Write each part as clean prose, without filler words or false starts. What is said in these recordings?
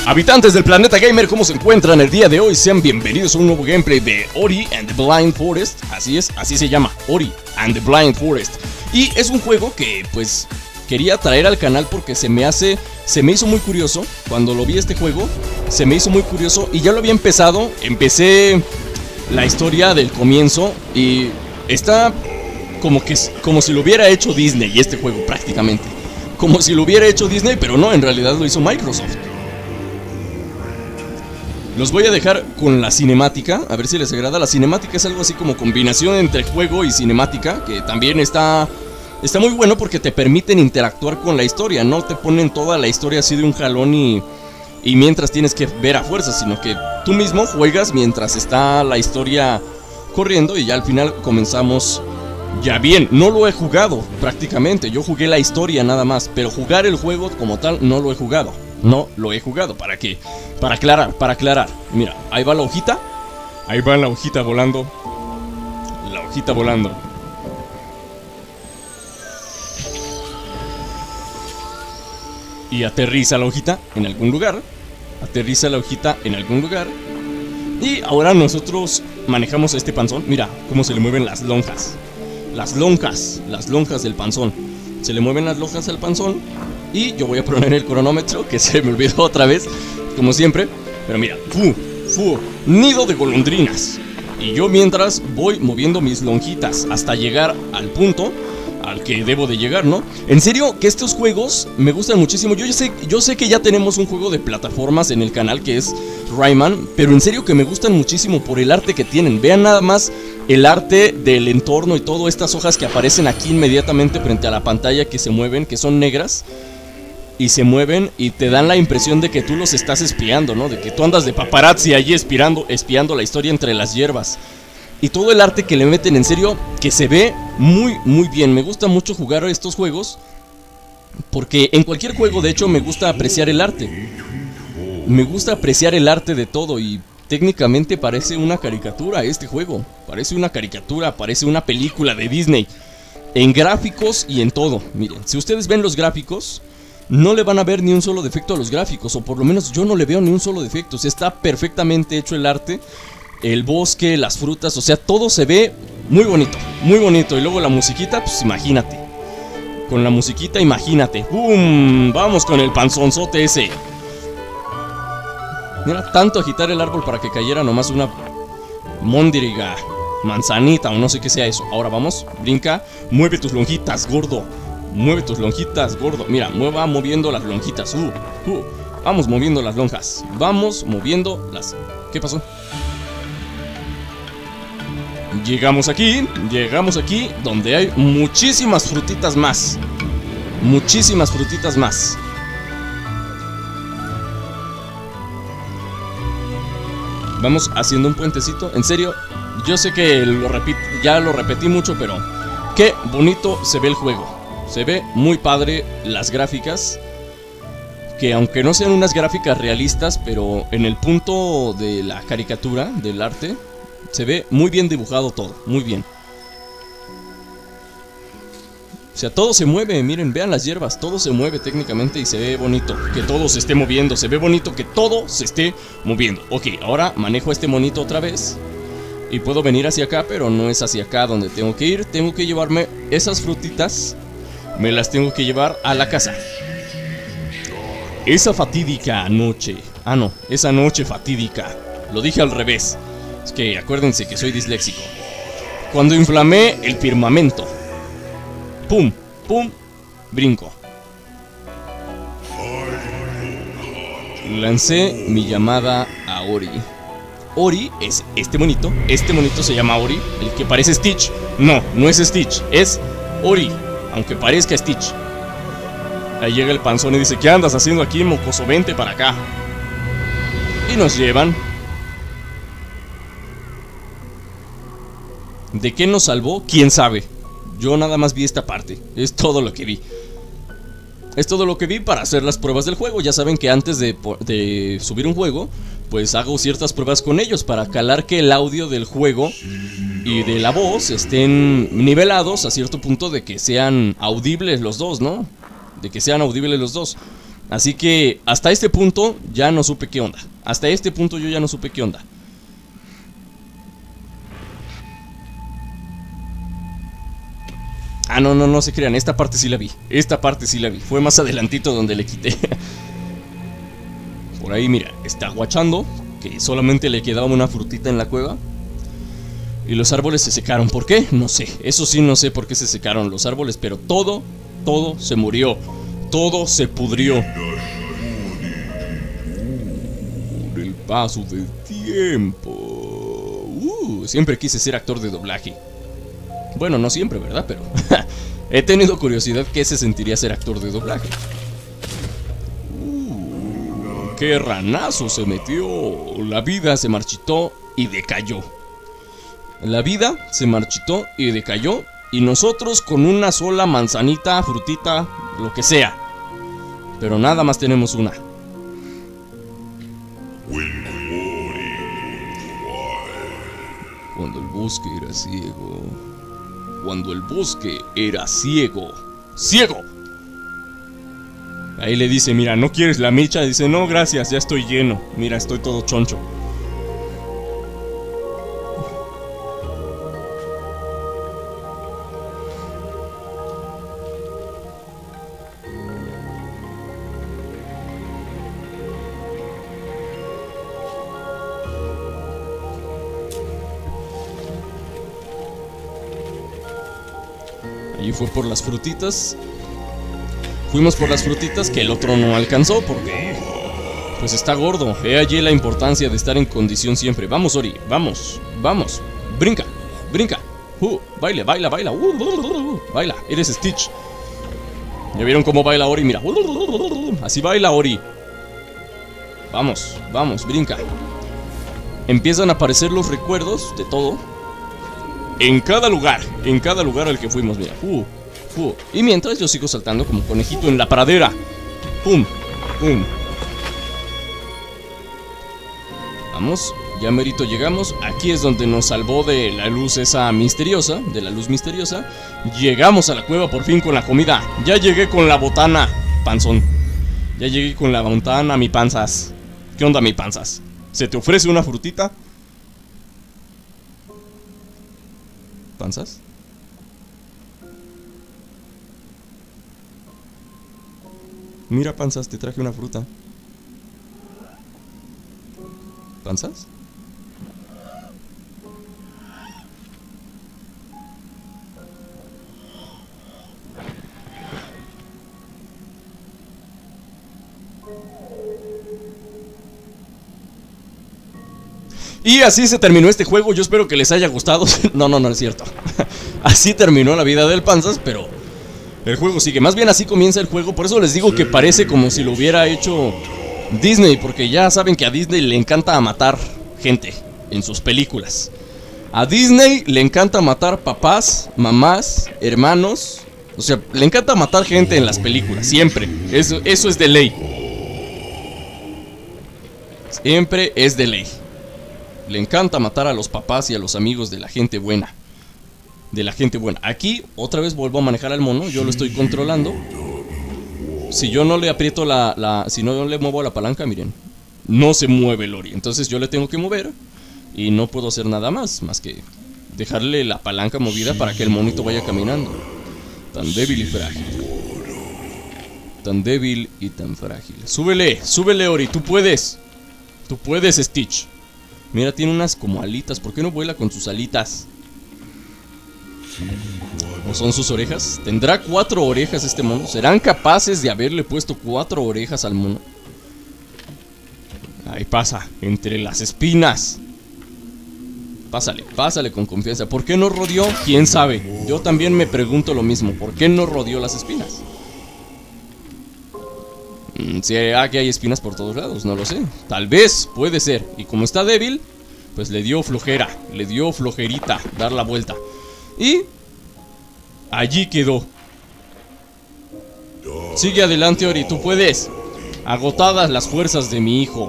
Habitantes del planeta gamer, ¿cómo se encuentran el día de hoy? Sean bienvenidos a un nuevo gameplay de Ori and the Blind Forest. Así es, así se llama, Ori and the Blind Forest. Y es un juego que pues quería traer al canal porque se me hizo muy curioso. Cuando lo vi este juego, se me hizo muy curioso y ya lo había empezado. Empecé la historia del comienzo y está como si lo hubiera hecho Disney este juego prácticamente. Como si lo hubiera hecho Disney, pero no, en realidad lo hizo Microsoft. Los voy a dejar con la cinemática, a ver si les agrada. La cinemática es algo así como combinación entre juego y cinemática, que también está muy bueno porque te permiten interactuar con la historia. No te ponen toda la historia así de un jalón y mientras tienes que ver a fuerza, sino que tú mismo juegas mientras está la historia corriendo y ya al final comenzamos ya bien. No lo he jugado prácticamente, yo jugué la historia nada más, pero jugar el juego como tal no lo he jugado. No lo he jugado, ¿para qué? Para aclarar. Mira, ahí va la hojita. Ahí va la hojita volando. La hojita volando. Y aterriza la hojita en algún lugar. Aterriza la hojita en algún lugar. Y ahora nosotros manejamos este panzón. Mira cómo se le mueven las lonjas. Las lonjas del panzón. Se le mueven las lonjas al panzón. Y yo voy a poner el cronómetro, que se me olvidó otra vez, como siempre. Pero mira, nido de golondrinas. Y yo mientras voy moviendo mis lonjitas hasta llegar al punto al que debo de llegar, ¿no? En serio que estos juegos me gustan muchísimo. Yo sé que ya tenemos un juego de plataformas en el canal que es Rayman, pero en serio que me gustan muchísimo por el arte que tienen. Vean nada más el arte del entorno y todo, estas hojas que aparecen aquí inmediatamente frente a la pantalla que se mueven, que son negras. Y se mueven y te dan la impresión de que tú los estás espiando, ¿no? De que tú andas de paparazzi allí espiando la historia entre las hierbas. Y todo el arte que le meten, en serio, que se ve muy, muy bien. Me gusta mucho jugar a estos juegos porque en cualquier juego, de hecho, me gusta apreciar el arte. Me gusta apreciar el arte de todo y técnicamente parece una caricatura este juego. Parece una caricatura, parece una película de Disney. En gráficos y en todo. Miren, si ustedes ven los gráficos, no le van a ver ni un solo defecto a los gráficos, o por lo menos yo no le veo ni un solo defecto. O sea, está perfectamente hecho el arte, el bosque, las frutas, o sea, todo se ve muy bonito, muy bonito. Y luego la musiquita, pues imagínate. Con la musiquita, imagínate. ¡Bum! Vamos con el panzonzote ese. Mira, tanto agitar el árbol para que cayera nomás una móndriga, manzanita o no sé qué sea eso. Ahora vamos, brinca, mueve tus lonjitas, gordo. Mueve tus lonjitas, gordo. Mira, va moviendo las lonjitas. Vamos moviendo las lonjas. Vamos moviendo las... ¿Qué pasó? Llegamos aquí donde hay muchísimas frutitas más. Muchísimas frutitas más. Vamos haciendo un puentecito. En serio, yo sé que ya lo repetí mucho, pero qué bonito se ve el juego. Se ve muy padre las gráficas, que aunque no sean unas gráficas realistas, pero en el punto de la caricatura, del arte, se ve muy bien dibujado todo, muy bien. O sea, todo se mueve, miren, vean las hierbas, todo se mueve técnicamente y se ve bonito que todo se esté moviendo, se ve bonito que todo se esté moviendo. Ok, ahora manejo este monito otra vez y puedo venir hacia acá, pero no es hacia acá donde tengo que ir. Tengo que llevarme esas frutitas. Me las tengo que llevar a la casa. Esa fatídica noche. Ah, no, esa noche fatídica. Lo dije al revés. Es que acuérdense que soy disléxico. Cuando inflamé el firmamento. Pum, pum, brinco. Lancé mi llamada a Ori. Ori es este monito. Este monito se llama Ori. El que parece Stitch. No, no es Stitch, es Ori. Aunque parezca Stitch. Ahí llega el panzón y dice: ¿qué andas haciendo aquí, mocoso? Vente para acá. Y nos llevan. ¿De qué nos salvó? ¿Quién sabe? Yo nada más vi esta parte. Es todo lo que vi. Es todo lo que vi para hacer las pruebas del juego. Ya saben que antes de subir un juego, pues hago ciertas pruebas con ellos para calar que el audio del juego y de la voz estén nivelados a cierto punto de que sean audibles los dos, ¿no? De que sean audibles los dos. Así que hasta este punto ya no supe qué onda. Hasta este punto yo ya no supe qué onda. Ah, no se crean, esta parte sí la vi. Esta parte sí la vi, fue más adelantito donde le quité. Por ahí, mira, está guachando que solamente le quedaba una frutita en la cueva. Y los árboles se secaron, ¿por qué? No sé, eso sí no sé por qué se secaron los árboles. Pero todo se murió. Todo se pudrió por el paso del tiempo. Siempre quise ser actor de doblaje. Bueno, no siempre, ¿verdad? Pero he tenido curiosidad qué se sentiría ser actor de doblaje. ¡Qué ranazo se metió! La vida se marchitó y decayó. La vida se marchitó y decayó. Y nosotros con una sola manzanita, frutita, lo que sea. Pero nada más tenemos una. Cuando el bosque era ciego. Cuando el bosque era ciego. ¡Ciego! Ahí le dice, mira, ¿no quieres la micha? Dice, no, gracias, ya estoy lleno. Mira, estoy todo choncho. Ahí fue por las frutitas. Fuimos por las frutitas que el otro no alcanzó porque pues está gordo. He allí la importancia de estar en condición siempre. Vamos, Ori, vamos, vamos. Brinca, brinca. Baila, baila, baila. Baila, eres Stitch. ¿Ya vieron cómo baila Ori? Mira. Así baila Ori. Vamos, vamos, brinca. Empiezan a aparecer los recuerdos de todo. En cada lugar al que fuimos, mira. Y mientras yo sigo saltando como conejito en la pradera. Pum, pum. Vamos, ya merito llegamos. Aquí es donde nos salvó de la luz esa misteriosa. De la luz misteriosa. Llegamos a la cueva por fin con la comida. Ya llegué con la botana, panzón. Ya llegué con la botana, mi panzas. ¿Qué onda, mi panzas? ¿Se te ofrece una frutita? ¿Panzas? Mira, panzas, te traje una fruta. ¿Panzas? Y así se terminó este juego, yo espero que les haya gustado. No es cierto. Así terminó la vida del Panzas, pero el juego sigue. Más bien así comienza el juego, por eso les digo que parece como si lo hubiera hecho Disney. Porque ya saben que a Disney le encanta matar gente en sus películas. A Disney le encanta matar papás, mamás, hermanos. O sea, le encanta matar gente en las películas, siempre. Eso es de ley. Siempre es de ley. Le encanta matar a los papás y a los amigos de la gente buena. De la gente buena. Aquí, otra vez vuelvo a manejar al mono. Yo lo estoy controlando. Si yo no le aprieto si no le muevo la palanca, miren, no se mueve el Ori. Entonces yo le tengo que mover. Y no puedo hacer nada más que dejarle la palanca movida para que el monito vaya caminando. Tan débil y frágil. Tan débil y tan frágil. Súbele, súbele, Ori, tú puedes. Tú puedes, Stitch. Mira, tiene unas como alitas. ¿Por qué no vuela con sus alitas? ¿O son sus orejas? ¿Tendrá 4 orejas este mono? ¿Serán capaces de haberle puesto 4 orejas al mono? Ahí pasa, entre las espinas. Pásale, pásale con confianza. ¿Por qué no rodeó? ¿Quién sabe? Yo también me pregunto lo mismo. ¿Por qué no rodeó las espinas? ¿Será que hay espinas por todos lados? No lo sé. Tal vez, puede ser. Y como está débil, pues le dio flojera. Le dio flojerita dar la vuelta. Y allí quedó. Sigue adelante, Ori, tú puedes. Agotadas las fuerzas de mi hijo.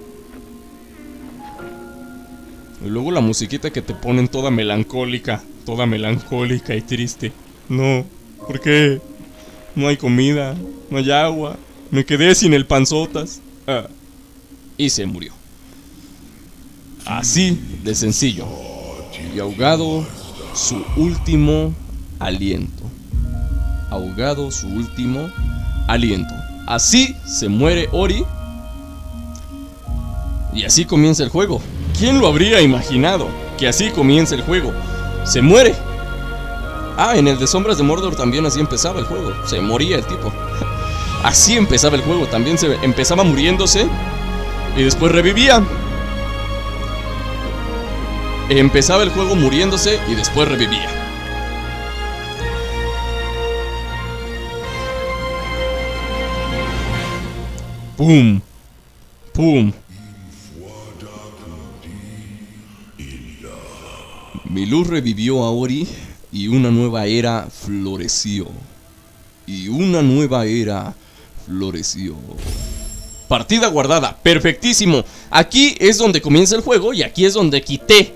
Y luego la musiquita que te ponen toda melancólica y triste. No, ¿por qué? No hay comida, no hay agua. Me quedé sin el panzotas. Y se murió. Así de sencillo. Y ahogado su último aliento. Ahogado su último aliento. Así se muere Ori. Y así comienza el juego. ¿Quién lo habría imaginado? Que así comienza el juego. Se muere. En el de Sombras de Mordor también así empezaba el juego. Se moría el tipo. Así empezaba el juego. También se empezaba muriéndose y después revivía. Empezaba el juego muriéndose y después revivía. ¡Pum! ¡Pum! Mi luz revivió a Ori y una nueva era floreció. Y una nueva era floreció. Partida guardada, perfectísimo. Aquí es donde comienza el juego y aquí es donde quité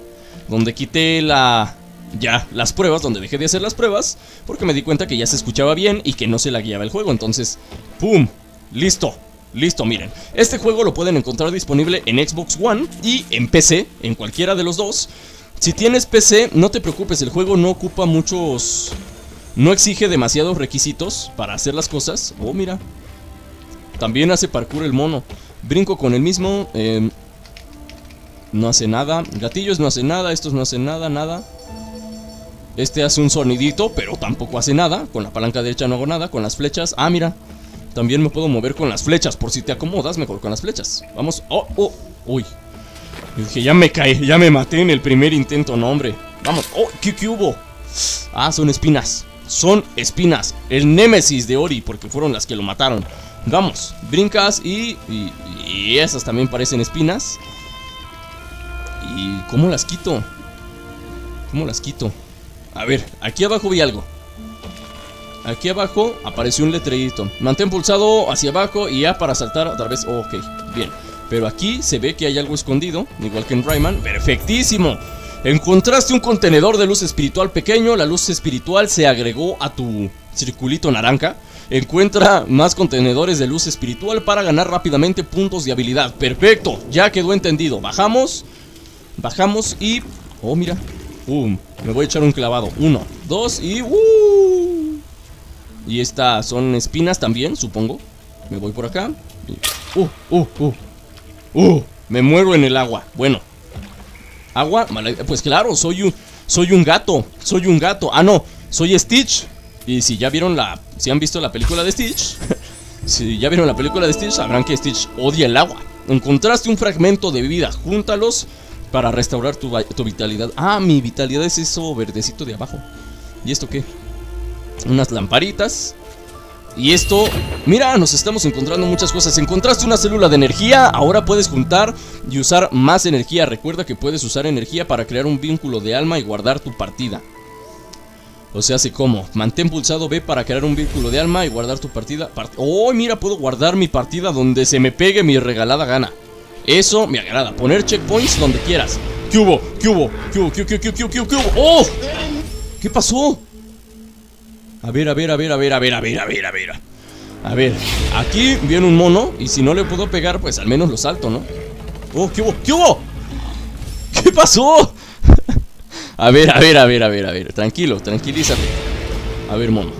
las pruebas, donde dejé de hacer las pruebas, porque me di cuenta que ya se escuchaba bien y que no se lagueaba el juego. Entonces, ¡pum! Listo. Listo, miren. Este juego lo pueden encontrar disponible en Xbox One y en PC, en cualquiera de los dos. Si tienes PC, no te preocupes, el juego no ocupa muchos... No exige demasiados requisitos para hacer las cosas. Oh, mira. También hace parkour el mono. Brinco con el mismo. No hace nada. Gatillos no hace nada. Estos no hacen nada, nada. Este hace un sonidito, pero tampoco hace nada. Con la palanca derecha no hago nada. Con las flechas. Mira. También me puedo mover con las flechas. Por si te acomodas mejor con las flechas. Vamos. Uy. Dije, ya me caí. Ya me maté en el primer intento. No, hombre. Vamos. ¿Qué hubo? Son espinas. Son espinas. El némesis de Ori, porque fueron las que lo mataron. Vamos, brincas y esas también parecen espinas. ¿Y cómo las quito? ¿Cómo las quito? A ver, aquí abajo vi algo. Aquí abajo apareció un letrerito. Mantén pulsado hacia abajo y ya para saltar otra vez. Ok, bien. Pero aquí se ve que hay algo escondido, igual que en Rayman. ¡Perfectísimo! Encontraste un contenedor de luz espiritual pequeño. La luz espiritual se agregó a tu circulito naranja. Encuentra más contenedores de luz espiritual para ganar rápidamente puntos de habilidad. Perfecto, ya quedó entendido. Bajamos y... Oh, mira. Me voy a echar un clavado. 1, 2 y... Y estas son espinas también, supongo. Me voy por acá y... me muero en el agua. Bueno. Agua, pues claro, soy un gato. Soy un gato. No, soy Stitch. Y si ya vieron si han visto la película de Stitch, si ya vieron la película de Stitch, sabrán que Stitch odia el agua. Encontraste un fragmento de vida, júntalos para restaurar tu vitalidad. Mi vitalidad es eso verdecito de abajo. ¿Y esto qué? Unas lamparitas. Y esto, mira, nos estamos encontrando muchas cosas. Encontraste una célula de energía. Ahora puedes juntar y usar más energía. Recuerda que puedes usar energía para crear un vínculo de alma y guardar tu partida. O sea, así como, mantén pulsado B para crear un vínculo de alma y guardar tu partida. Mira, puedo guardar mi partida donde se me pegue mi regalada gana. Eso me agrada, poner checkpoints donde quieras. ¿Qué hubo? ¿Qué hubo? ¿Qué hubo? ¿Qué hubo? ¡Oh! ¿Qué pasó? A ver. A ver, aquí viene un mono y si no le puedo pegar, pues al menos lo salto, ¿no? ¿Qué hubo? ¿Qué hubo? ¿Qué pasó? A ver, tranquilo, tranquilízate. A ver, mono.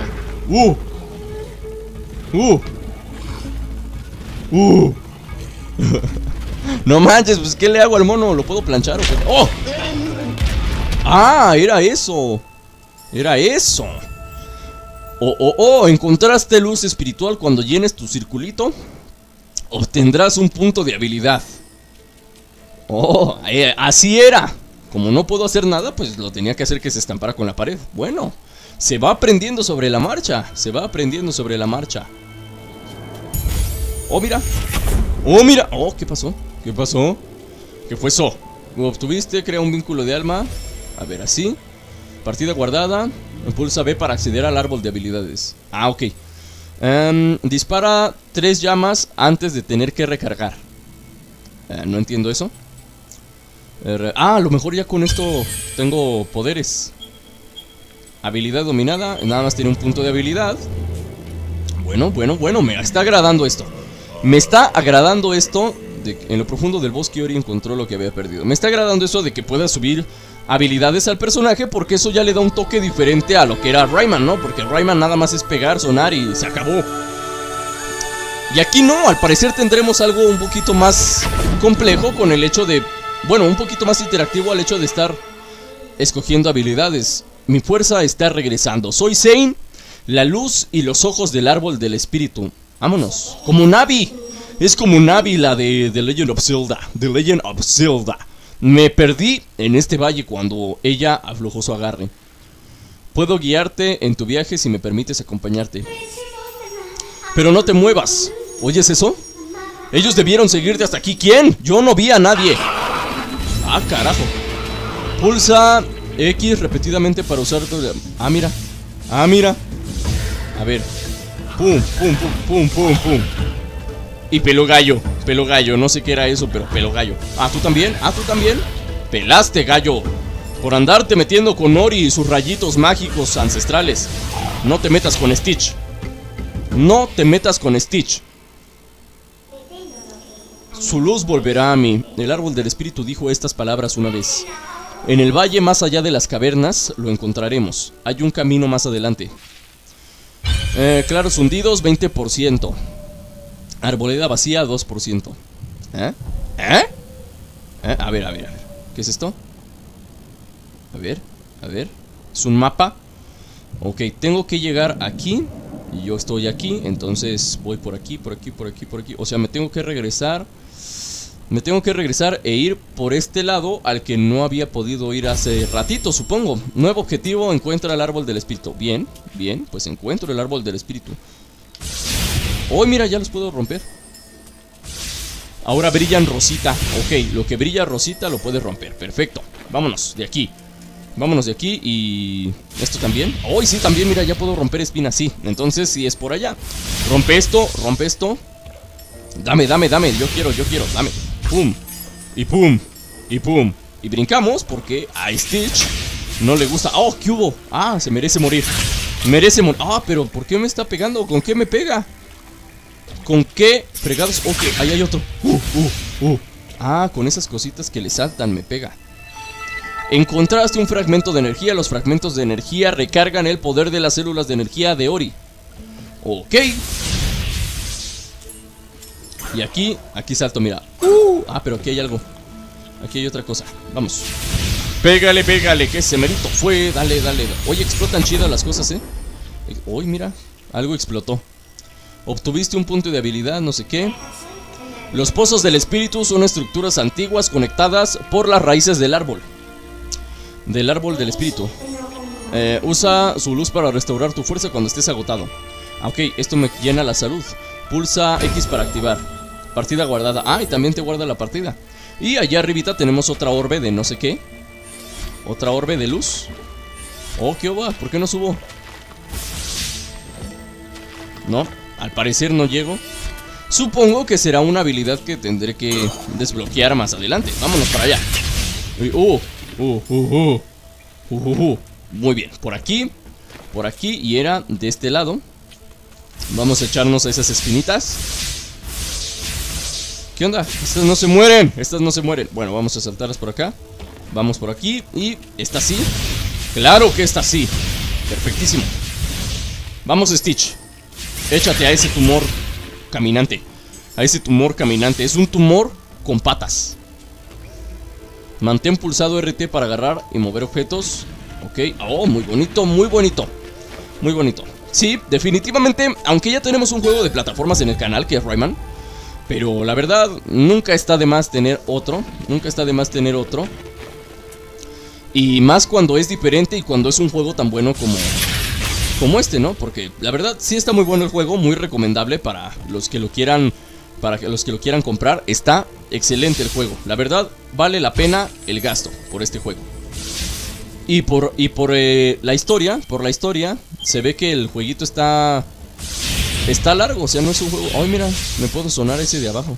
No manches, pues ¿qué le hago al mono? ¿Lo puedo planchar o qué? ¡Oh! Era eso. Encontraste luz espiritual. Cuando llenes tu circulito obtendrás un punto de habilidad. Así era. Como no puedo hacer nada, pues lo tenía que hacer que se estampara con la pared. Bueno, se va aprendiendo sobre la marcha. Mira. ¿Qué pasó? ¿Qué fue eso? Obtuviste, crea un vínculo de alma. A ver, así. Partida guardada. Pulsa B para acceder al árbol de habilidades. Ok. Dispara 3 llamas antes de tener que recargar. No entiendo eso. A lo mejor ya con esto tengo poderes. Habilidad dominada. Nada más tiene un punto de habilidad. Bueno, me está agradando esto. Me está agradando esto de que en lo profundo del bosque Ori encontró lo que había perdido. Me está agradando eso de que pueda subir habilidades al personaje, porque eso ya le da un toque diferente a lo que era Rayman, ¿no? Porque Rayman nada más es pegar, sonar y se acabó. Y aquí no, al parecer tendremos algo un poquito más complejo con el hecho de... Bueno, un poquito más interactivo al hecho de estar escogiendo habilidades. Mi fuerza está regresando. Soy Zane, la luz y los ojos del árbol del espíritu. Vámonos. Como Navi. Es como Navi, la de The Legend of Zelda. The Legend of Zelda. Me perdí en este valle cuando ella aflojó su agarre. Puedo guiarte en tu viaje si me permites acompañarte. Pero no te muevas. ¿Oyes eso? Ellos debieron seguirte hasta aquí. ¿Quién? Yo no vi a nadie. Ah, carajo. Pulsa X repetidamente para usar tu... Ah, mira. Ah, mira. A ver. Pum, pum, pum, pum, pum, pum. Y pelo gallo. Pelo gallo. No sé qué era eso, pero pelo gallo. Ah, ¿tú también? Ah, ¿tú también? Pelaste, gallo. Por andarte metiendo con Ori y sus rayitos mágicos ancestrales. No te metas con Stitch. No te metas con Stitch. Su luz volverá a mí. El árbol del espíritu dijo estas palabras una vez. En el valle más allá de las cavernas lo encontraremos. Hay un camino más adelante. Claros hundidos, 20%. Arboleda vacía, 2%. A ver. ¿Qué es esto? A ver. ¿Es un mapa? Ok, tengo que llegar aquí. Y yo estoy aquí, entonces voy por aquí. O sea, me tengo que regresar e ir por este lado al que no había podido ir hace ratito, supongo. Nuevo objetivo, encuentra el árbol del espíritu. Bien, pues encuentro el árbol del espíritu. Oh, mira, ya los puedo romper. Ahora brillan rosita. Ok, lo que brilla rosita lo puedes romper. Perfecto, vámonos de aquí. Y... ¿esto también? Oh, sí, también, mira, ya puedo romper espinas, sí. Entonces, sí es por allá. Rompe esto. Dame, yo quiero, dame. Pum. Y brincamos porque a Stitch no le gusta. Oh, ¿qué hubo? Ah, se merece morir. Ah, pero ¿por qué me está pegando? ¿Con qué me pega? ¿Con qué fregados? Ok, ahí hay otro. Ah, con esas cositas que le saltan me pega. Encontraste un fragmento de energía. Los fragmentos de energía recargan el poder de las células de energía de Ori. Ok. Y aquí salto, mira. Ah, pero aquí hay algo. Aquí hay otra cosa. Vamos. Pégale, que ese merito fue. Dale. Oye, explotan chidas las cosas, Uy, mira, algo explotó. Obtuviste un punto de habilidad, no sé qué. Los pozos del espíritu son estructuras antiguas conectadas por las raíces del árbol. Del árbol del espíritu. Usa su luz para restaurar tu fuerza cuando estés agotado. Ok, esto me llena la salud. Pulsa X para activar. Partida guardada. Ah, y también te guarda la partida. Y allá arribita tenemos otra orbe de no sé qué. Otra orbe de luz. Oh, ¿qué va? ¿Por qué no subo? No, al parecer no llego. Supongo que será una habilidad que tendré que desbloquear más adelante. Vámonos para allá. Muy bien, por aquí y era de este lado. Vamos a echarnos a esas espinitas. ¿Qué onda? Estas no se mueren. Bueno, vamos a saltarlas por acá. Vamos por aquí y ¿está así? Claro que está así. Perfectísimo. Vamos, Stitch. Échate a ese tumor caminante. Es un tumor con patas. Mantén pulsado RT para agarrar y mover objetos. Ok, oh, muy bonito. Sí, definitivamente, aunque ya tenemos un juego de plataformas en el canal que es Rayman, pero la verdad, nunca está de más tener otro. Y más cuando es diferente y cuando es un juego tan bueno como este, ¿no? Porque la verdad sí está muy bueno el juego, muy recomendable para los que lo quieran. Para los que lo quieran comprar, está excelente el juego. La verdad, vale la pena el gasto por este juego. Y por la historia, se ve que el jueguito está largo, o sea, no es un juego. Ay, mira, me puedo sonar ese de abajo.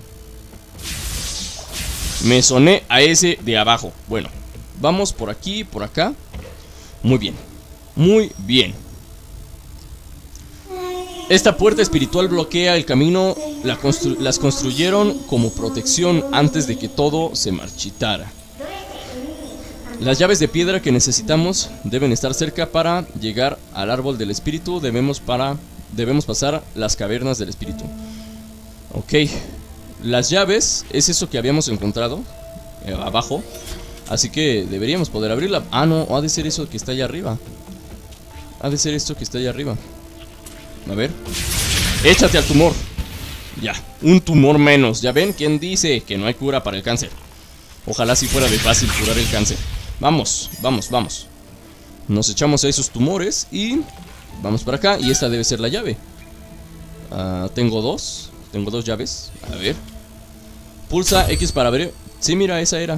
Me soné a ese de abajo. Bueno, vamos por aquí, por acá. Muy bien. Esta puerta espiritual bloquea el camino. Las construyeron como protección antes de que todo se marchitara. Las llaves de piedra que necesitamos deben estar cerca para llegar al árbol del espíritu. Debemos pasar las cavernas del espíritu. Ok. Las llaves es eso que habíamos encontrado abajo. Así que deberíamos poder abrirla. Ah, no, ha de ser eso que está allá arriba. Ha de ser esto que está allá arriba. A ver. Échate al tumor. Ya, un tumor menos. ¿Ya ven? ¿Quién dice que no hay cura para el cáncer? Ojalá si fuera de fácil curar el cáncer. Vamos, vamos, vamos. Nos echamos a esos tumores y vamos para acá. Y esta debe ser la llave. Tengo dos llaves. A ver. Pulsa X para abrir. Sí, mira, esa era.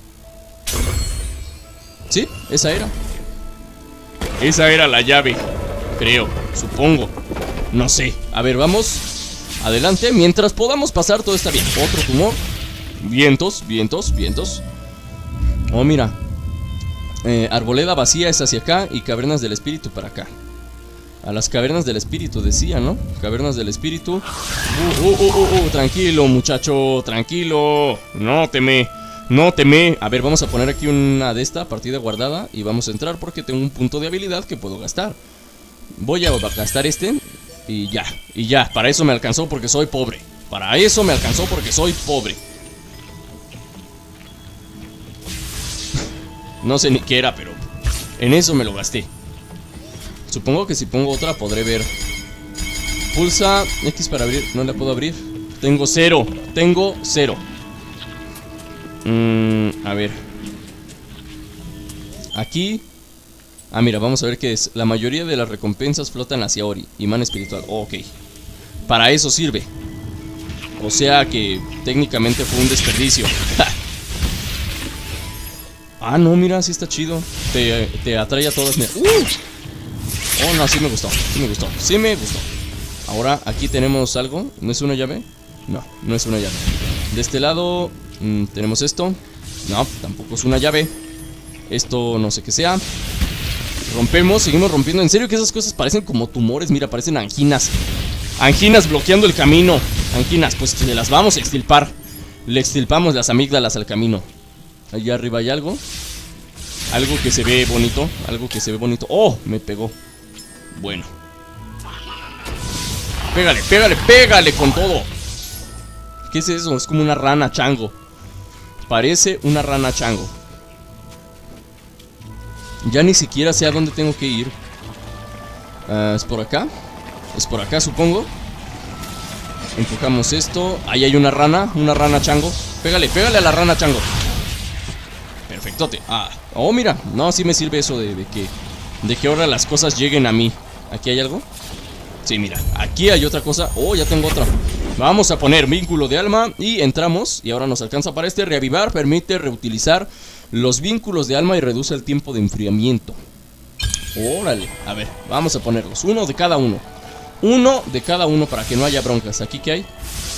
Sí, esa era. Esa era la llave. Creo, supongo. No sé. A ver, vamos adelante. Mientras podamos pasar, todo está bien. Otro tumor. Vientos, vientos, vientos. Oh, mira. Arboleda vacía es hacia acá y cavernas del espíritu para acá. A las cavernas del espíritu decía, ¿no? Cavernas del espíritu. Tranquilo, muchacho, tranquilo. No teme, no teme. A ver, vamos a poner aquí una de esta partida guardada y vamos a entrar porque tengo un punto de habilidad que puedo gastar. Voy a gastar este y ya, para eso me alcanzó porque soy pobre. Para eso me alcanzó porque soy pobre. No sé ni qué era, pero en eso me lo gasté. Supongo que si pongo otra podré ver. Pulsa X para abrir. No la puedo abrir. Tengo cero. Tengo cero. A ver. Aquí. Ah, mira, vamos a ver qué es. La mayoría de las recompensas flotan hacia Ori. Imán espiritual. Oh, ok. Para eso sirve. O sea que técnicamente fue un desperdicio. Ah, no, mira, sí está chido. Te atrae a todas. Oh, no, sí me gustó. Sí me gustó. Sí me gustó. Ahora, aquí tenemos algo. ¿No es una llave? No, no es una llave. De este lado tenemos esto. No, tampoco es una llave. Esto no sé qué sea. Rompemos, seguimos rompiendo. En serio que esas cosas parecen como tumores. Mira, parecen anginas. Anginas bloqueando el camino. Anginas, pues se las vamos a extirpar. Le extirpamos las amígdalas al camino. Allá arriba hay algo. Algo que se ve bonito. Algo que se ve bonito. ¡Oh! Me pegó. Bueno. Pégale, pégale, pégale con todo. ¿Qué es eso? Es como una rana chango. Parece una rana chango. Ya ni siquiera sé a dónde tengo que ir. ¿Es por acá? Es por acá, supongo. Enfocamos esto. Ahí hay una rana chango. Pégale, pégale a la rana chango. Perfectote. Oh, mira. No, sí me sirve eso de que ahora las cosas lleguen a mí. ¿Aquí hay algo? Sí, mira. Aquí hay otra cosa. Oh, ya tengo otra. Vamos a poner vínculo de alma y entramos. Y ahora nos alcanza para este. Reavivar permite reutilizar los vínculos de alma y reduce el tiempo de enfriamiento. Órale. A ver, vamos a ponerlos. Uno de cada uno. Uno de cada uno para que no haya broncas. ¿Aquí qué hay?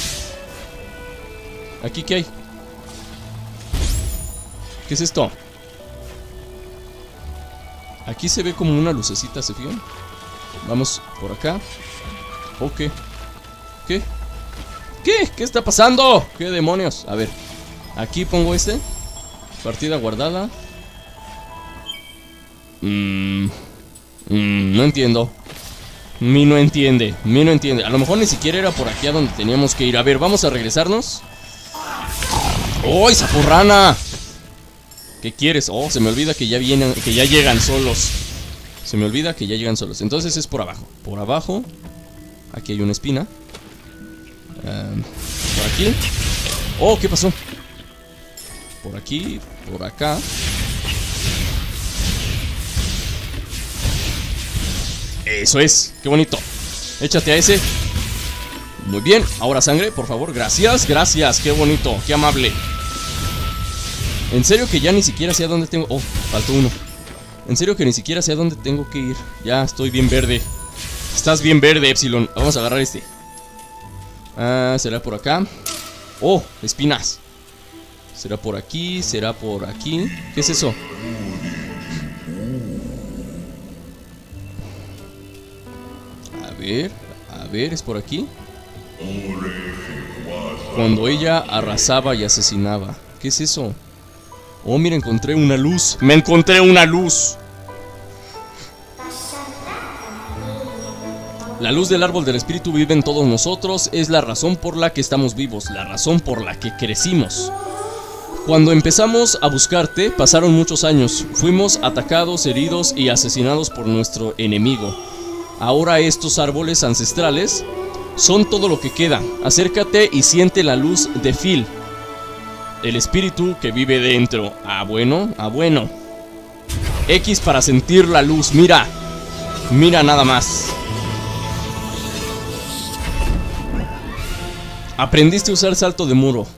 ¿Aquí qué hay? ¿Qué es esto? Aquí se ve como una lucecita, ¿se fijan? Vamos por acá. Ok. ¿Qué? ¿Qué? ¿Qué está pasando? ¿Qué demonios? A ver. Aquí pongo este. Partida guardada. No entiendo. No entiende. A lo mejor ni siquiera era por aquí a donde teníamos que ir. A ver, vamos a regresarnos. ¡Oh, zapurrana! ¿Qué quieres? Oh, se me olvida que ya vienen, que ya llegan solos. Se me olvida que ya llegan solos. Entonces es por abajo. Por abajo. Aquí hay una espina. Por aquí. Oh, ¿qué pasó? Por aquí, por acá. Eso es, qué bonito. Échate a ese. Muy bien, ahora sangre, por favor, gracias, gracias. Qué bonito, qué amable. En serio que ya ni siquiera sé a dónde tengo. Oh, faltó uno. En serio que ni siquiera sé a dónde tengo que ir. Ya estoy bien verde. Estás bien verde, Epsilon. Vamos a agarrar este. ¿Será por acá? Oh, espinas. ¿Será por aquí? ¿Será por aquí? ¿Qué es eso? A ver. A A ver, ¿es por aquí? Cuando ella arrasaba y asesinaba. ¿Qué es eso? Oh, mira, encontré una luz. ¡Me encontré una luz! La luz del árbol del espíritu vive en todos nosotros. Es la razón por la que estamos vivos, la razón por la que crecimos. Cuando empezamos a buscarte, pasaron muchos años. Fuimos atacados, heridos y asesinados por nuestro enemigo. Ahora estos árboles ancestrales son todo lo que queda. Acércate y siente la luz de Phil, el espíritu que vive dentro. Ah, bueno, ah, bueno. X para sentir la luz. Mira, mira nada más. Aprendiste a usar salto de muro.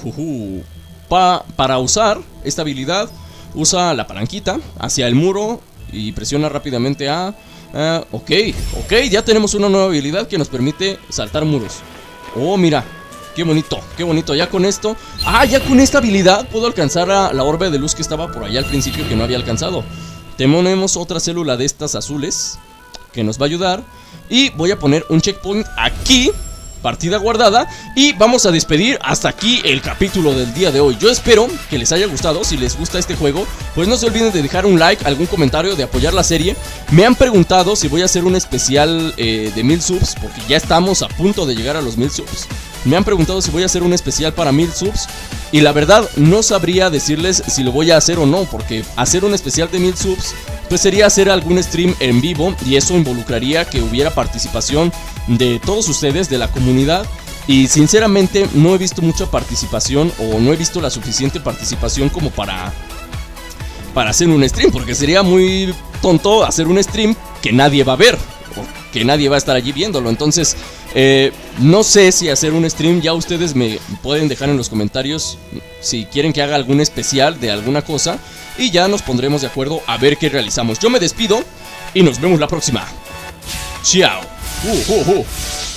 Para usar esta habilidad, usa la palanquita hacia el muro y presiona rápidamente A. Ok, ya tenemos una nueva habilidad que nos permite saltar muros. Oh, mira, qué bonito, qué bonito. Ya con esto, ya con esta habilidad puedo alcanzar a la orbe de luz que estaba por allá al principio que no había alcanzado. Tenemos otra célula de estas azules que nos va a ayudar. Y voy a poner un checkpoint aquí, partida guardada, y vamos a despedir hasta aquí el capítulo del día de hoy. Yo espero que les haya gustado. Si les gusta este juego, pues no se olviden de dejar un like, algún comentario, de apoyar la serie. Me han preguntado si voy a hacer un especial de 1000 subs, porque ya estamos a punto de llegar a los 1000 subs. Me han preguntado si voy a hacer un especial para 1000 subs, y la verdad no sabría decirles si lo voy a hacer o no, porque hacer un especial de 1000 subs pues sería hacer algún stream en vivo, y eso involucraría que hubiera participación de todos ustedes, de la comunidad. Y sinceramente no he visto mucha participación, o no he visto la suficiente participación como para hacer un stream, porque sería muy tonto hacer un stream que nadie va a ver, o que nadie va a estar allí viéndolo. Entonces no sé si hacer un stream. Ya ustedes me pueden dejar en los comentarios si quieren que haga algún especial de alguna cosa, y ya nos pondremos de acuerdo a ver qué realizamos. Yo me despido y nos vemos la próxima. Chao.